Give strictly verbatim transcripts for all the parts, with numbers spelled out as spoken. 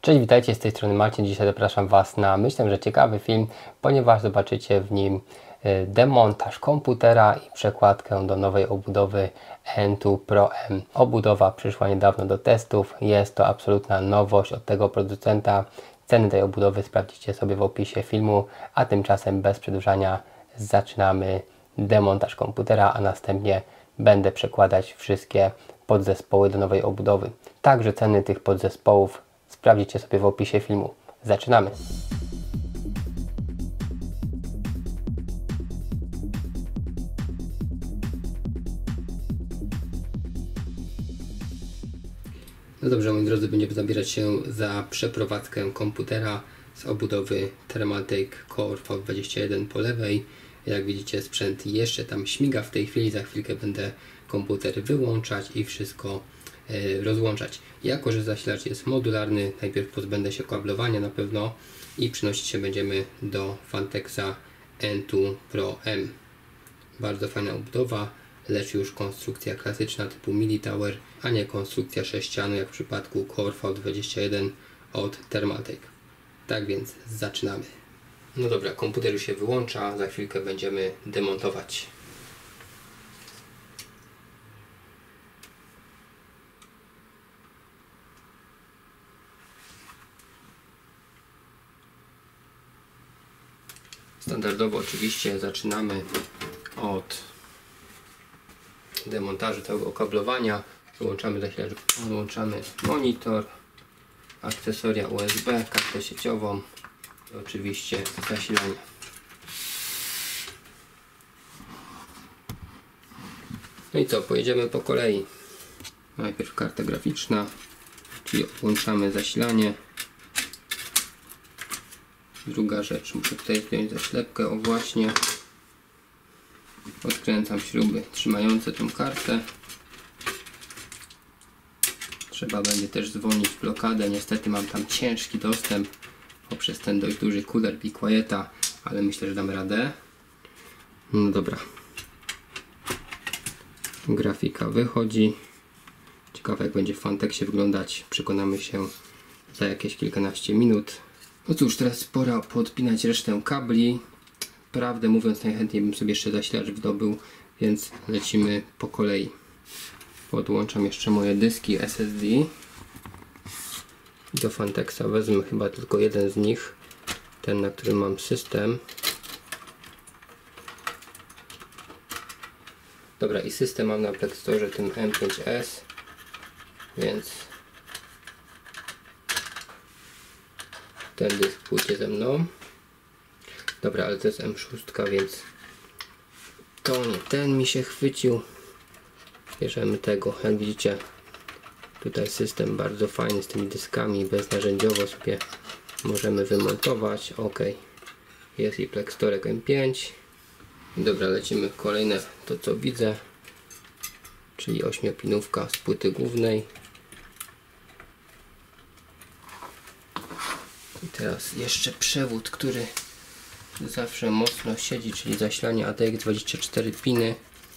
Cześć, witajcie, z tej strony Marcin. Dzisiaj zapraszam Was na, myślę, że ciekawy film, ponieważ zobaczycie w nim demontaż komputera i przekładkę do nowej obudowy N two Pro M. Obudowa przyszła niedawno do testów, jest to absolutna nowość od tego producenta. Ceny tej obudowy sprawdzicie sobie w opisie filmu, a tymczasem bez przedłużania zaczynamy demontaż komputera, a następnie będę przekładać wszystkie podzespoły do nowej obudowy. Także ceny tych podzespołów sprawdzicie sobie w opisie filmu. Zaczynamy! No dobrze, moi drodzy, będziemy zabierać się za przeprowadzkę komputera z obudowy Thermaltake Core V dwadzieścia jeden po lewej. Jak widzicie, sprzęt jeszcze tam śmiga w tej chwili, za chwilkę będę komputer wyłączać i wszystko e, rozłączać. Jako że zasilacz jest modularny, najpierw pozbędę się kablowania na pewno i przenosić się będziemy do Fantexa N two Pro M. Bardzo fajna obudowa, lecz już konstrukcja klasyczna typu Mili Tower, a nie konstrukcja sześcianu jak w przypadku Core V dwadzieścia jeden od Thermaltake. Tak więc zaczynamy. No dobra, komputer już się wyłącza, za chwilkę będziemy demontować. Standardowo oczywiście zaczynamy od demontażu całego okablowania. Wyłączamy zasilacz, odłączamy monitor, akcesoria U S B, kartę sieciową i oczywiście zasilanie. No i co, pojedziemy po kolei. Najpierw karta graficzna, czyli odłączamy zasilanie. Druga rzecz, muszę tutaj zdjąć zaślepkę, o właśnie. Odkręcam śruby trzymające tą kartę. Trzeba będzie też zwolnić blokadę, niestety mam tam ciężki dostęp poprzez ten dość duży cooler Be Quieta, ale myślę, że damy radę. No dobra. Grafika wychodzi. Ciekawe, jak będzie w Fantexie wyglądać, przekonamy się za jakieś kilkanaście minut. No cóż, teraz pora podpinać resztę kabli. Prawdę mówiąc, najchętniej bym sobie jeszcze zasilacz wydobył, więc lecimy po kolei. Podłączam jeszcze moje dyski S S D. Do Fantexa wezmę chyba tylko jeden z nich, ten, na którym mam system. Dobra, i system mam na Play Store tym M pięć S, więc ten dysk pójdzie ze mną. Dobra, ale to jest M sześć, więc to nie ten mi się chwycił. Bierzemy tego. Jak widzicie, tutaj system bardzo fajny z tymi dyskami, beznarzędziowo sobie możemy wymontować. Ok, jest i Plextorek M pięć. Dobra, lecimy kolejne, to co widzę, czyli ośmiopinówka z płyty głównej. I teraz jeszcze przewód, który zawsze mocno siedzi, czyli zasilanie A T X dwadzieścia cztery piny.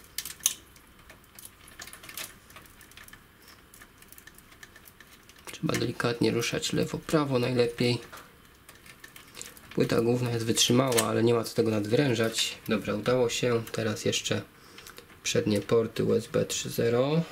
Trzeba delikatnie ruszać lewo-prawo najlepiej. Płyta główna jest wytrzymała, ale nie ma co tego nadwyrężać. Dobra, udało się. Teraz jeszcze przednie porty U S B trzy zero.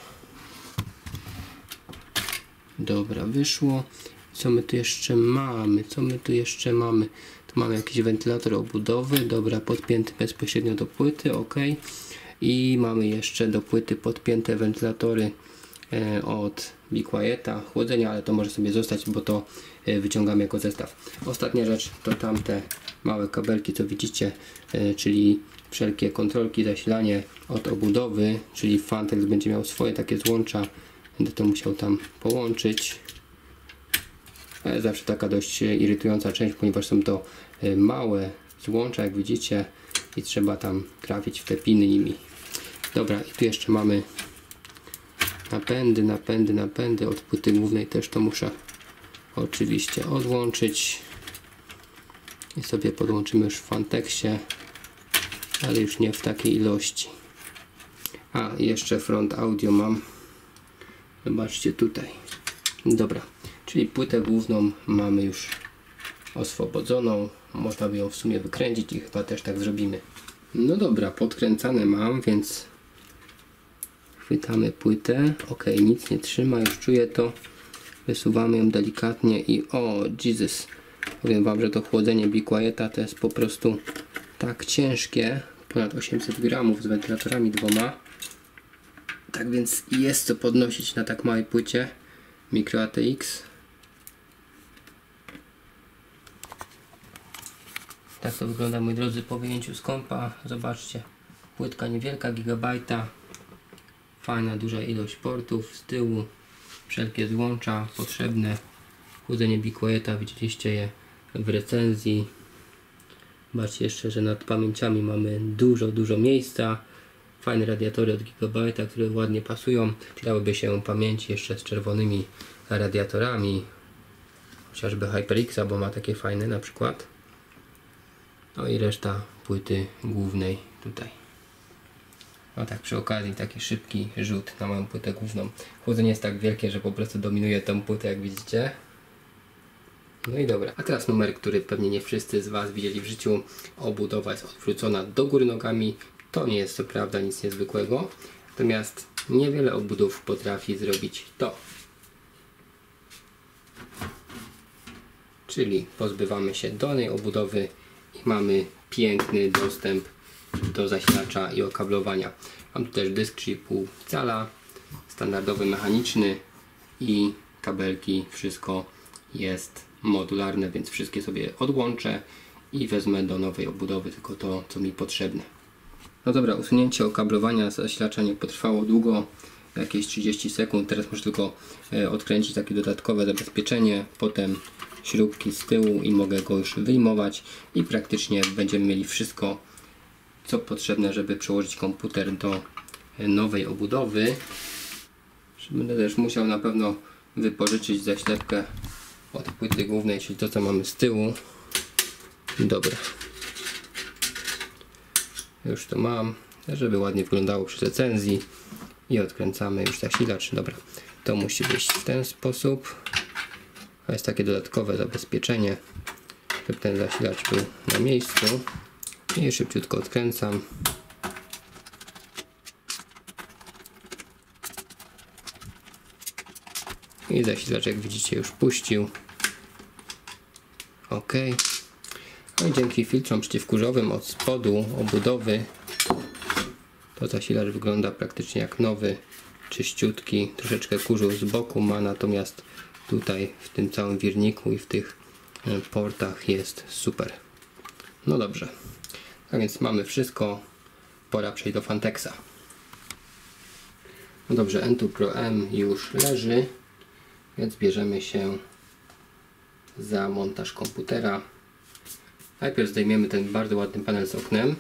Dobra, wyszło. Co my tu jeszcze mamy? Co my tu jeszcze mamy? Tu mamy jakiś wentylator obudowy. Dobra, podpięty bezpośrednio do płyty. Ok. I mamy jeszcze do płyty podpięte wentylatory e, od Be Quieta, chłodzenia, ale to może sobie zostać, bo to e, wyciągamy jako zestaw. Ostatnia rzecz to tamte małe kabelki, co widzicie, e, czyli wszelkie kontrolki, zasilanie od obudowy, czyli Fantex będzie miał swoje takie złącza. Będę to musiał tam połączyć. Zawsze taka dość irytująca część, ponieważ są to małe złącza, jak widzicie, i trzeba tam trafić w te piny nimi. Dobra, i tu jeszcze mamy napędy, napędy, napędy. Od płyty głównej też to muszę oczywiście odłączyć i sobie podłączymy już w Fantexie, ale już nie w takiej ilości. A, jeszcze front audio mam. Zobaczcie tutaj. Dobra, Czyli płytę główną mamy już oswobodzoną. Można by ją w sumie wykręcić i chyba też tak zrobimy. No dobra, podkręcane mam, więc chwytamy płytę. Ok, nic nie trzyma, już czuję to. Wysuwamy ją delikatnie i o Jesus, powiem wam, że to chłodzenie Be Quieta to jest po prostu tak ciężkie, ponad osiemset gramów z wentylatorami dwoma. Tak więc jest co podnosić na tak małej płycie Micro A T X. Tak to wygląda, moi drodzy, po wyjęciu z kompa. Zobaczcie, płytka niewielka, gigabajta, fajna duża ilość portów z tyłu, wszelkie złącza potrzebne, chłodzenie Be Quieta, widzieliście je w recenzji. Zobaczcie jeszcze, że nad pamięciami mamy dużo, dużo miejsca, fajne radiatory od Gigabajta, które ładnie pasują. Przydałyby się pamięci jeszcze z czerwonymi radiatorami, chociażby HyperXa, bo ma takie fajne na przykład. No i reszta płyty głównej tutaj. No tak, przy okazji taki szybki rzut na moją płytę główną. Chłodzenie jest tak wielkie, że po prostu dominuje tą płytę, jak widzicie. No i dobra, a teraz numer, który pewnie nie wszyscy z Was widzieli w życiu. Obudowa jest odwrócona do góry nogami. To nie jest co prawda nic niezwykłego, natomiast niewiele obudów potrafi zrobić to. Czyli pozbywamy się dolnej obudowy i mamy piękny dostęp do zasilacza i okablowania. Mam tu też dysk trzy i pół cala, standardowy mechaniczny i kabelki, wszystko jest modularne, więc wszystkie sobie odłączę i wezmę do nowej obudowy tylko to, co mi potrzebne. No dobra, usunięcie okablowania zasilacza nie potrwało długo, jakieś trzydzieści sekund. Teraz muszę tylko e, odkręcić takie dodatkowe zabezpieczenie, potem śrubki z tyłu i mogę go już wyjmować i praktycznie będziemy mieli wszystko, co potrzebne, żeby przełożyć komputer do nowej obudowy. Będę też musiał na pewno wypożyczyć zaślepkę od płyty głównej, czyli to, co mamy z tyłu. Dobra, już to mam, żeby ładnie wyglądało przy recenzji. I odkręcamy już zasilacz. Dobra, to musi być w ten sposób. A jest takie dodatkowe zabezpieczenie, żeby ten zasilacz był na miejscu. I szybciutko odkręcam. I zasilacz, jak widzicie, już puścił. OK. No i dzięki filtrom przeciwkurzowym od spodu obudowy to zasilacz wygląda praktycznie jak nowy, czyściutki. Troszeczkę kurzu z boku ma, natomiast tutaj w tym całym wirniku i w tych portach jest super. No dobrze, a więc mamy wszystko. Pora przejść do Fantexa. No dobrze, N dwa Pro M już leży, więc bierzemy się za montaż komputera. Najpierw zdejmiemy ten bardzo ładny panel z oknem.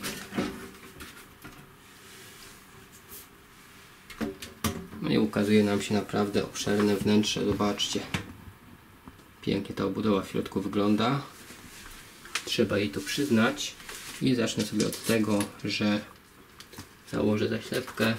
No i ukazuje nam się naprawdę obszerne wnętrze. Zobaczcie, pięknie ta obudowa w środku wygląda. Trzeba jej to przyznać. I zacznę sobie od tego, że założę zaślepkę.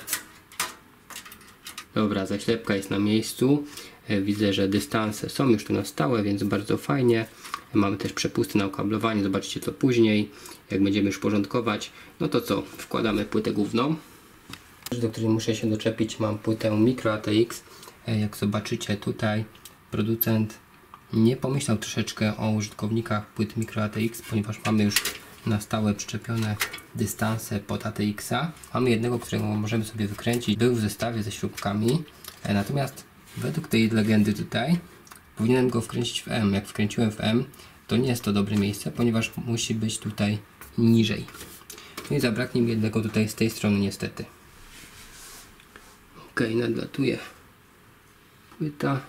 Dobra, zaślepka jest na miejscu. Widzę, że dystanse są już tu na stałe, więc bardzo fajnie. Mamy też przepusty na okablowanie. Zobaczcie to później, jak będziemy już porządkować. No to co? Wkładamy płytę główną, do której muszę się doczepić. Mam płytę Micro A T X. Jak zobaczycie tutaj, producent nie pomyślał troszeczkę o użytkownikach płyt Micro A T X, ponieważ mamy już na stałe przyczepione dystanse pod A T X-a. Mamy jednego, którego możemy sobie wykręcić. Był w zestawie ze śrubkami, natomiast według tej legendy tutaj powinienem go wkręcić w M. Jak wkręciłem w M, to nie jest to dobre miejsce, ponieważ musi być tutaj niżej. No i zabraknie mi jednego tutaj z tej strony niestety. Ok, nadlatuje płyta.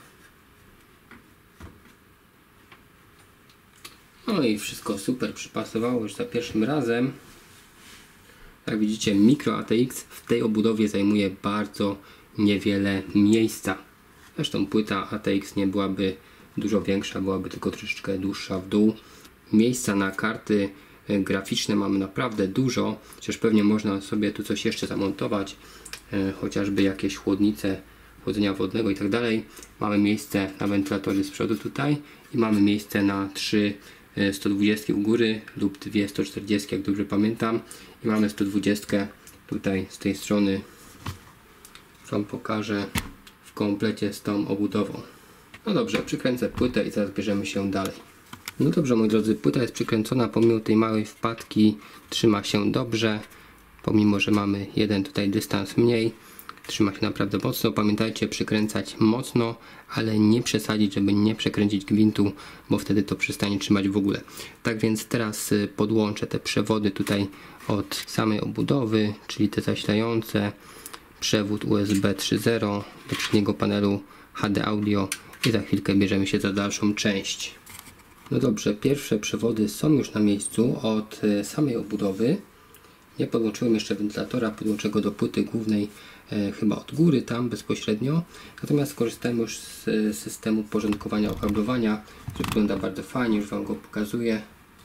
No i wszystko super przypasowało już za pierwszym razem. Jak widzicie, Micro A T X w tej obudowie zajmuje bardzo niewiele miejsca. Zresztą płyta A T X nie byłaby dużo większa, byłaby tylko troszeczkę dłuższa w dół. Miejsca na karty graficzne mamy naprawdę dużo, chociaż pewnie można sobie tu coś jeszcze zamontować, e, chociażby jakieś chłodnice chłodzenia wodnego i tak dalej. Mamy miejsce na wentylatory z przodu tutaj i mamy miejsce na trzy sto dwadzieścia u góry lub dwie sto czterdzieści, jak dobrze pamiętam, i mamy sto dwadzieścia tutaj z tej strony. Wam pokażę w komplecie z tą obudową. No dobrze, przykręcę płytę i zaraz bierzemy się dalej. No dobrze, moi drodzy, płyta jest przykręcona, pomimo tej małej wpadki trzyma się dobrze, pomimo że mamy jeden tutaj dystans mniej, trzyma się naprawdę mocno. Pamiętajcie, przykręcać mocno, ale nie przesadzić, żeby nie przekręcić gwintu, bo wtedy to przestanie trzymać w ogóle. Tak więc teraz podłączę te przewody tutaj od samej obudowy, czyli te zasilające, przewód U S B trzy zero do przedniego panelu H D Audio i za chwilkę bierzemy się za dalszą część. No dobrze, pierwsze przewody są już na miejscu od samej obudowy. Nie podłączyłem jeszcze wentylatora, podłączę go do płyty głównej e, chyba od góry, tam bezpośrednio. Natomiast skorzystałem już z e, systemu porządkowania okablowania, który wygląda bardzo fajnie, już Wam go pokazuję.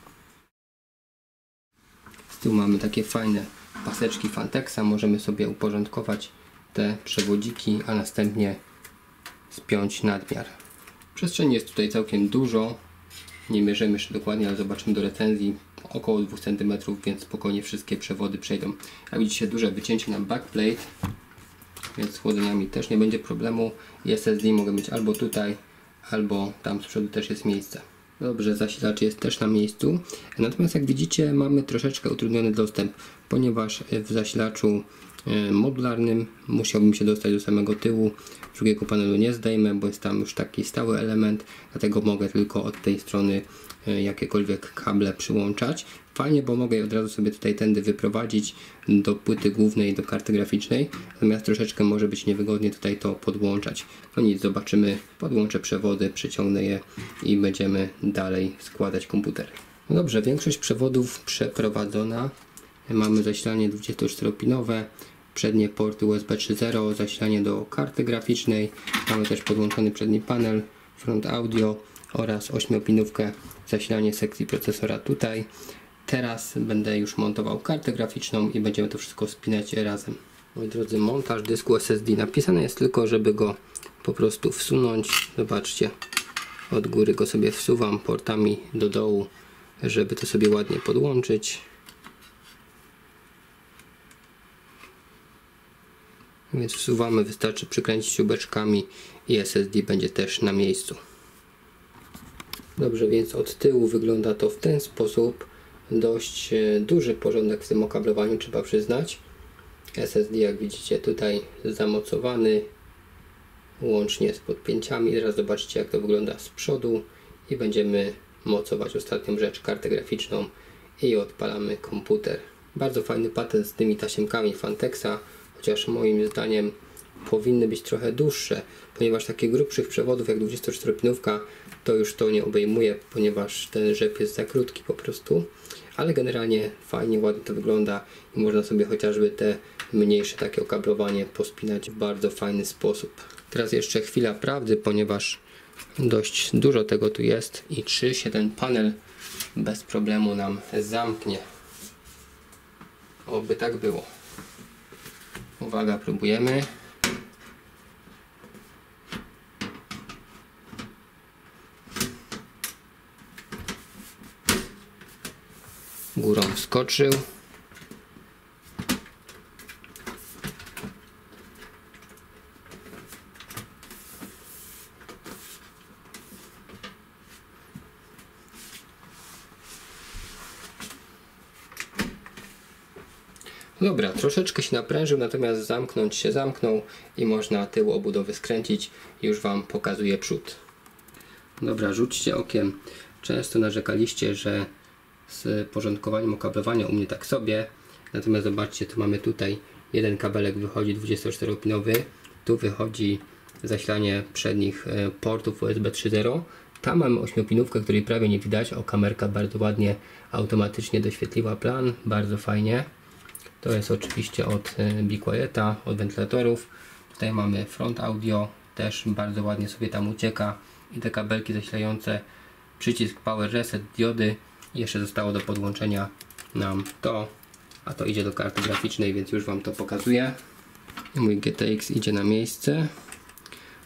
Z tyłu mamy takie fajne paseczki Fantexa, możemy sobie uporządkować te przewodziki, a następnie spiąć nadmiar. Przestrzeni jest tutaj całkiem dużo, nie mierzymy jeszcze dokładnie, ale zobaczymy do recenzji. Około dwóch centymetrów, więc spokojnie wszystkie przewody przejdą. Jak widzicie, duże wycięcie na backplate, więc z chłodzeniami też nie będzie problemu. I S S D mogę mieć albo tutaj, albo tam z przodu też jest miejsce. Dobrze, zasilacz jest też na miejscu. Natomiast jak widzicie, mamy troszeczkę utrudniony dostęp, ponieważ w zasilaczu modularnym musiałbym się dostać do samego tyłu. Drugiego panelu nie zdejmę, bo jest tam już taki stały element, dlatego mogę tylko od tej strony jakiekolwiek kable przyłączać. Fajnie, bo mogę je od razu sobie tutaj tędy wyprowadzić do płyty głównej, do karty graficznej, natomiast troszeczkę może być niewygodnie tutaj to podłączać. No nic, zobaczymy, podłączę przewody, przyciągnę je i będziemy dalej składać komputer. No dobrze, większość przewodów przeprowadzona. Mamy zasilanie dwudziestoczteropinowe, przednie porty U S B trzy zero, zasilanie do karty graficznej, mamy też podłączony przedni panel, front audio oraz ośmiopinówkę, zasilanie sekcji procesora tutaj. Teraz będę już montował kartę graficzną i będziemy to wszystko spinać razem. Moi drodzy, montaż dysku S S D. Napisane jest tylko, żeby go po prostu wsunąć. Zobaczcie, od góry go sobie wsuwam portami do dołu, żeby to sobie ładnie podłączyć. Więc wsuwamy, wystarczy przykręcić śrubeczkami i S S D będzie też na miejscu. Dobrze, więc od tyłu wygląda to w ten sposób. Dość duży porządek w tym okablowaniu, trzeba przyznać. S S D, jak widzicie, tutaj zamocowany łącznie z podpięciami. Teraz zobaczcie, jak to wygląda z przodu i będziemy mocować ostatnią rzecz, kartę graficzną, i odpalamy komputer. Bardzo fajny patent z tymi tasiemkami Fantexa, chociaż moim zdaniem powinny być trochę dłuższe, ponieważ takich grubszych przewodów jak dwudziestoczteropinówka to już to nie obejmuje, ponieważ ten rzep jest za krótki po prostu, ale generalnie fajnie, ładnie to wygląda i można sobie chociażby te mniejsze takie okablowanie pospinać w bardzo fajny sposób. Teraz jeszcze chwila prawdy, ponieważ dość dużo tego tu jest i czy się ten panel bez problemu nam zamknie. Oby tak było. Uwaga, próbujemy. Górą wskoczył. Dobra, troszeczkę się naprężył, natomiast zamknąć się zamknął i można tył obudowy skręcić. Już Wam pokazuję przód. Dobra, rzućcie okiem. Często narzekaliście, że z porządkowaniem okablowania u mnie tak sobie. Natomiast zobaczcie, tu mamy tutaj jeden kabelek wychodzi dwudziestoczteropinowy. Tu wychodzi zasilanie przednich portów U S B trzy zero. Tam mamy ośmiopinówkę, której prawie nie widać. O, kamerka bardzo ładnie automatycznie doświetliła plan. Bardzo fajnie. To jest oczywiście od Be Quieta, od wentylatorów. Tutaj mamy front audio, też bardzo ładnie sobie tam ucieka. I te kabelki zasilające, przycisk Power Reset, diody. I jeszcze zostało do podłączenia nam to, a to idzie do karty graficznej, więc już Wam to pokazuję. Mój G T X idzie na miejsce.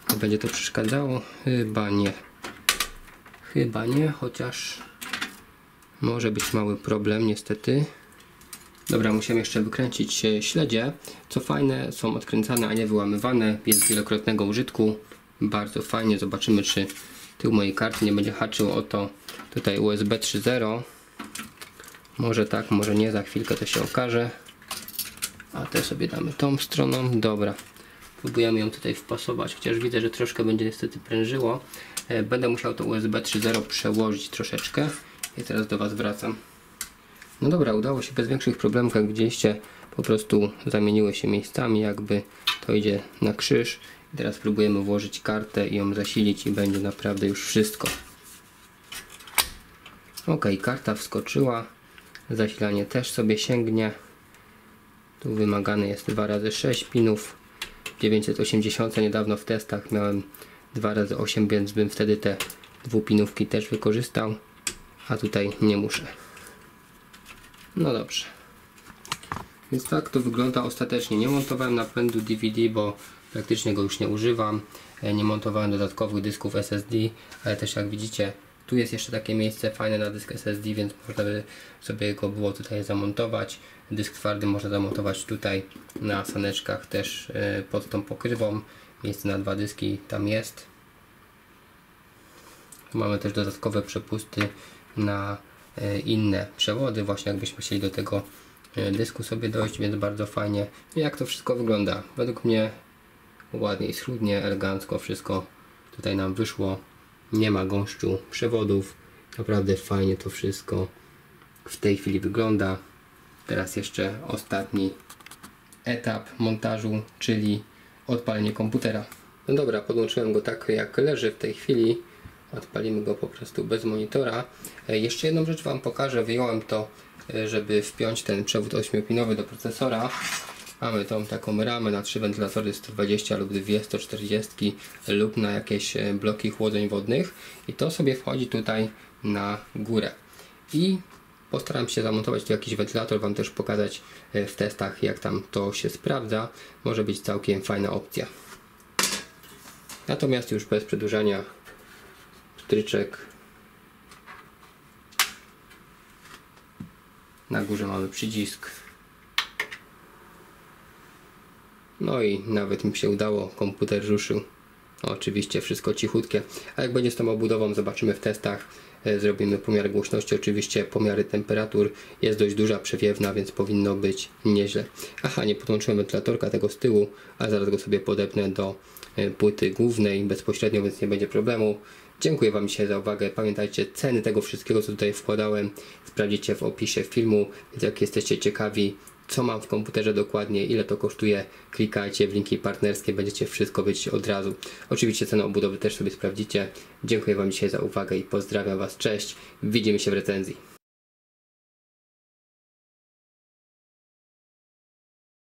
Będzie to przeszkadzało? Chyba nie. Chyba nie, chociaż może być mały problem niestety. Dobra, musiałem jeszcze wykręcić śledzie. Co fajne, są odkręcane, a nie wyłamywane, bez wielokrotnego użytku. Bardzo fajnie. Zobaczymy, czy tył mojej karty nie będzie haczył o to tutaj U S B trzy zero. Może tak, może nie, za chwilkę to się okaże. A te sobie damy tą stroną. Dobra, próbujemy ją tutaj wpasować, chociaż widzę, że troszkę będzie niestety prężyło. Będę musiał to U S B trzy zero przełożyć troszeczkę i teraz do Was wracam. No dobra, udało się bez większych problemów, jak widzieliście, po prostu zamieniły się miejscami, jakby to idzie na krzyż. I teraz próbujemy włożyć kartę i ją zasilić i będzie naprawdę już wszystko. Ok, karta wskoczyła, zasilanie też sobie sięgnie. Tu wymagane jest dwa razy sześć pinów. dziewięćset osiemdziesiąt niedawno w testach miałem dwa razy osiem, więc bym wtedy te dwupinówki też wykorzystał, a tutaj nie muszę. No dobrze. Więc tak to wygląda ostatecznie. Nie montowałem napędu D V D, bo praktycznie go już nie używam. Nie montowałem dodatkowych dysków S S D, ale też jak widzicie, tu jest jeszcze takie miejsce fajne na dysk S S D, więc można by sobie go było tutaj zamontować. Dysk twardy można zamontować tutaj na saneczkach też pod tą pokrywą. Miejsce na dwa dyski tam jest. Tu mamy też dodatkowe przepusty na inne przewody, właśnie jakbyśmy chcieli do tego dysku sobie dojść, więc bardzo fajnie. I jak to wszystko wygląda? Według mnie ładnie i schludnie, elegancko wszystko tutaj nam wyszło. Nie ma gąszczu przewodów. Naprawdę fajnie to wszystko w tej chwili wygląda. Teraz jeszcze ostatni etap montażu, czyli odpalenie komputera. No dobra, podłączyłem go tak jak leży w tej chwili. Odpalimy go po prostu bez monitora. Jeszcze jedną rzecz Wam pokażę. Wyjąłem to, żeby wpiąć ten przewód ośmiopinowy do procesora. Mamy tą taką ramę na trzy wentylatory sto dwadzieścia lub dwie sto czterdzieści lub na jakieś bloki chłodzeń wodnych. I to sobie wchodzi tutaj na górę. I postaram się zamontować tu jakiś wentylator, Wam też pokazać w testach, jak tam to się sprawdza. Może być całkiem fajna opcja. Natomiast już bez przedłużania, stryczek. Na górze mamy przycisk. No i nawet mi się udało, komputer ruszył. Oczywiście wszystko cichutkie. A jak będzie z tą obudową, zobaczymy w testach. Zrobimy pomiar głośności, oczywiście pomiary temperatur. Jest dość duża, przewiewna, więc powinno być nieźle. Aha, nie podłączyłem wentylatorka tego z tyłu, ale zaraz go sobie podepnę do płyty głównej bezpośrednio, więc nie będzie problemu. Dziękuję Wam dzisiaj za uwagę. Pamiętajcie, ceny tego wszystkiego, co tutaj wkładałem, sprawdzicie w opisie filmu, więc jak jesteście ciekawi, co mam w komputerze dokładnie, ile to kosztuje, klikajcie w linki partnerskie, będziecie wszystko wiedzieć od razu. Oczywiście cenę obudowy też sobie sprawdzicie. Dziękuję Wam dzisiaj za uwagę i pozdrawiam Was. Cześć, widzimy się w recenzji.